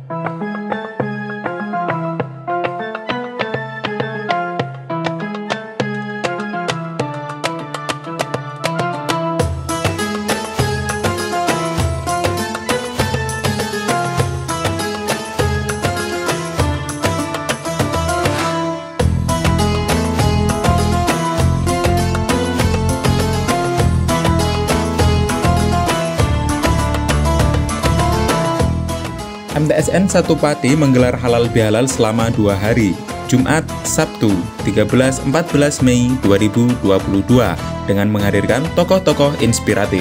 MTSN 1 Pati menggelar halal bihalal selama 2 hari, Jumat, Sabtu, 13-14 Mei 2022, dengan menghadirkan tokoh-tokoh inspiratif.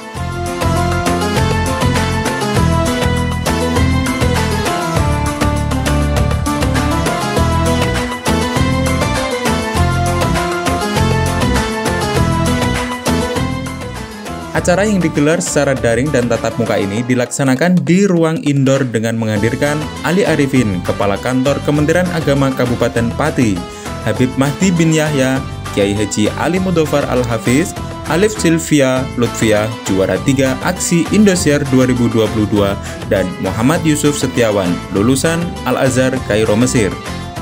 Acara yang digelar secara daring dan tatap muka ini dilaksanakan di ruang indoor dengan menghadirkan Ali Arifin, Kepala Kantor Kementerian Agama Kabupaten Pati, Habib Mahdi bin Yahya, Kiai Haji Ali Mudofar Al-Hafiz, Alif Sylvia Lutfiah, juara 3 Aksi Indosiar 2022, dan Muhammad Yusuf Setiawan, lulusan Al-Azhar Kairo Mesir.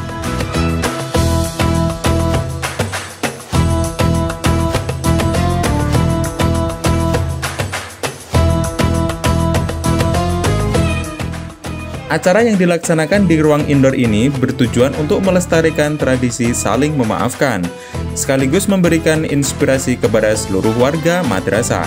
Acara yang dilaksanakan di ruang indoor ini bertujuan untuk melestarikan tradisi saling memaafkan, sekaligus memberikan inspirasi kepada seluruh warga madrasah.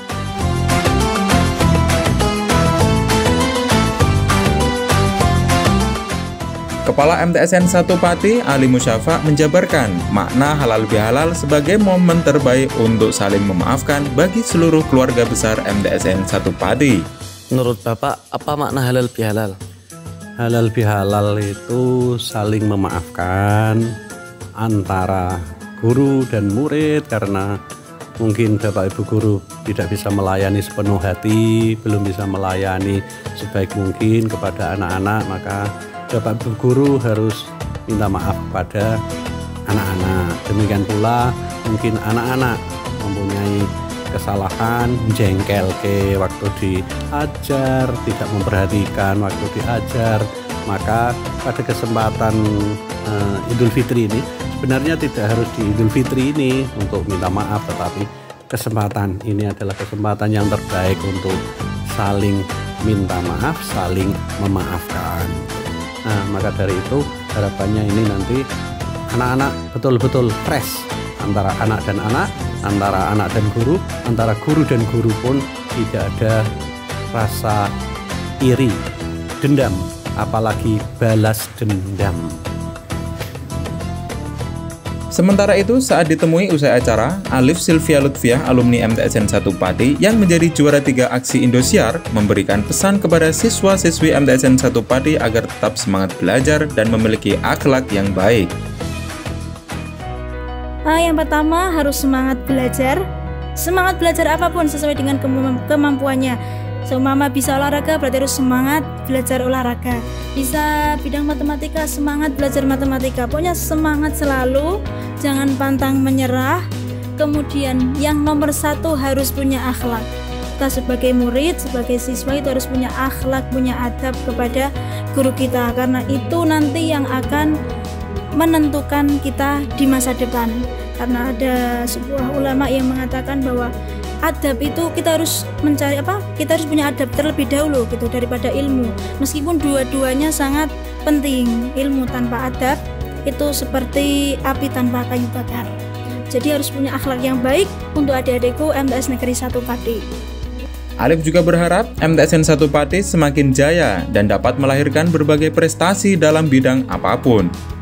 Kepala MTSN 1 Pati, Ali Musyafa, menjabarkan makna halal bihalal sebagai momen terbaik untuk saling memaafkan bagi seluruh keluarga besar MTSN 1 Pati. Menurut Bapak, apa makna halal bihalal? Halal bihalal itu saling memaafkan antara guru dan murid, karena mungkin Bapak Ibu guru tidak bisa melayani sepenuh hati, belum bisa melayani sebaik mungkin kepada anak-anak, maka Bapak Ibu guru harus minta maaf kepada anak-anak. Demikian pula mungkin anak-anak mempunyai kesalahan, jengkel ke waktu diajar, tidak memperhatikan waktu diajar, maka pada kesempatan Idul Fitri ini, sebenarnya tidak harus di Idul Fitri ini untuk minta maaf, tetapi kesempatan ini adalah kesempatan yang terbaik untuk saling minta maaf, saling memaafkan. Nah, maka dari itu harapannya ini nanti anak-anak betul-betul fresh, antara anak dan anak, antara anak dan guru, antara guru dan guru pun tidak ada rasa iri, dendam, apalagi balas dendam. Sementara itu, saat ditemui usai acara, Alif Sylvia Lutfiah, alumni MTSN 1 Pati yang menjadi juara 3 Aksi Indosiar, memberikan pesan kepada siswa-siswi MTSN 1 Pati agar tetap semangat belajar dan memiliki akhlak yang baik. Yang pertama, harus semangat belajar apapun sesuai dengan kemampuannya. Seumpama bisa olahraga, berarti harus semangat belajar olahraga. Bisa bidang matematika, semangat belajar matematika. Pokoknya semangat selalu, jangan pantang menyerah. Kemudian yang nomor 1 harus punya akhlak. Kita sebagai murid, sebagai siswa itu harus punya akhlak, punya adab kepada guru kita, karena itu nanti yang akan menentukan kita di masa depan. Karena ada sebuah ulama yang mengatakan bahwa adab itu kita harus mencari kita harus punya adab terlebih dahulu gitu daripada ilmu. Meskipun dua-duanya sangat penting, ilmu tanpa adab itu seperti api tanpa kayu bakar. Jadi harus punya akhlak yang baik untuk adik-adikku MTS Negeri 1 Pati. Alif juga berharap MTSN 1 Pati semakin jaya dan dapat melahirkan berbagai prestasi dalam bidang apapun.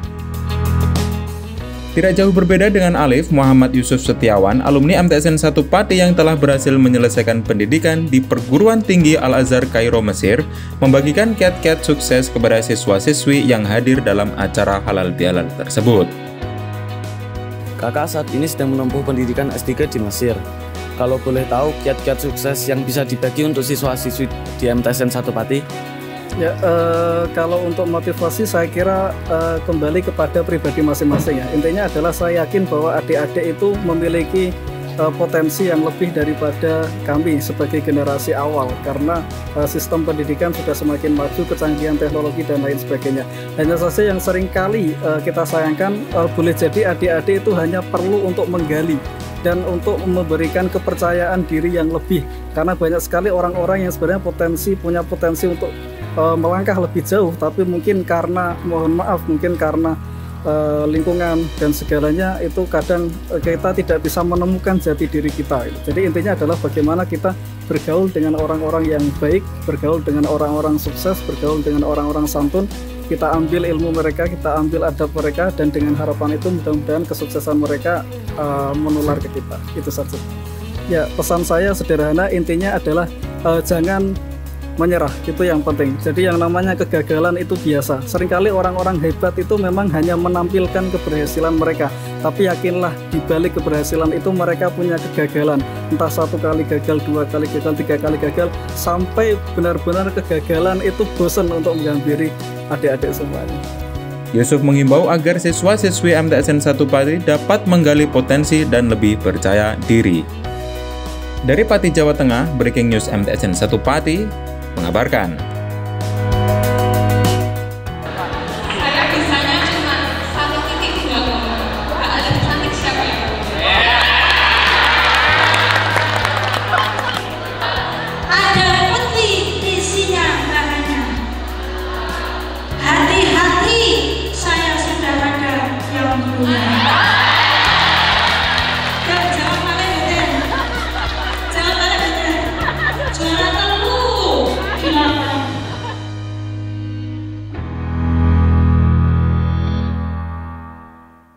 Tidak jauh berbeda dengan Alif, Muhammad Yusuf Setiawan, alumni MTSN 1 Pati yang telah berhasil menyelesaikan pendidikan di Perguruan Tinggi Al-Azhar Kairo Mesir, membagikan kiat-kiat sukses kepada siswa-siswi yang hadir dalam acara halal bihalal tersebut. Kakak saat ini sedang menempuh pendidikan S3 di Mesir. Kalau boleh tahu kiat-kiat sukses yang bisa dibagi untuk siswa-siswi di MTSN 1 Pati? Ya, kalau untuk motivasi saya kira kembali kepada pribadi masing-masing ya. Intinya adalah saya yakin bahwa adik-adik itu memiliki potensi yang lebih daripada kami sebagai generasi awal, karena sistem pendidikan sudah semakin maju, kecanggihan teknologi dan lain sebagainya. Hanya saja yang seringkali kita sayangkan, boleh jadi adik-adik itu hanya perlu untuk menggali dan untuk memberikan kepercayaan diri yang lebih, karena banyak sekali orang-orang yang sebenarnya punya potensi untuk melangkah lebih jauh, tapi mungkin karena, mohon maaf, mungkin karena lingkungan dan segalanya itu kadang kita tidak bisa menemukan jati diri kita. Jadi intinya adalah bagaimana kita bergaul dengan orang-orang yang baik, bergaul dengan orang-orang sukses, bergaul dengan orang-orang santun, kita ambil ilmu mereka, kita ambil adab mereka, dan dengan harapan itu mudah-mudahan kesuksesan mereka menular ke kita. Itu saja. Ya, pesan saya sederhana, intinya adalah jangan menyerah, itu yang penting. Jadi yang namanya kegagalan itu biasa. Seringkali orang-orang hebat itu memang hanya menampilkan keberhasilan mereka, tapi yakinlah di balik keberhasilan itu mereka punya kegagalan. Entah 1 kali gagal, 2 kali gagal, 3 kali gagal, sampai benar-benar kegagalan itu bosan untuk menghampiri adik-adik semuanya. Yusuf mengimbau agar siswa-siswi MTSN 1 Pati dapat menggali potensi dan lebih percaya diri. Dari Pati, Jawa Tengah, Breaking News MTSN 1 Pati mengabarkan.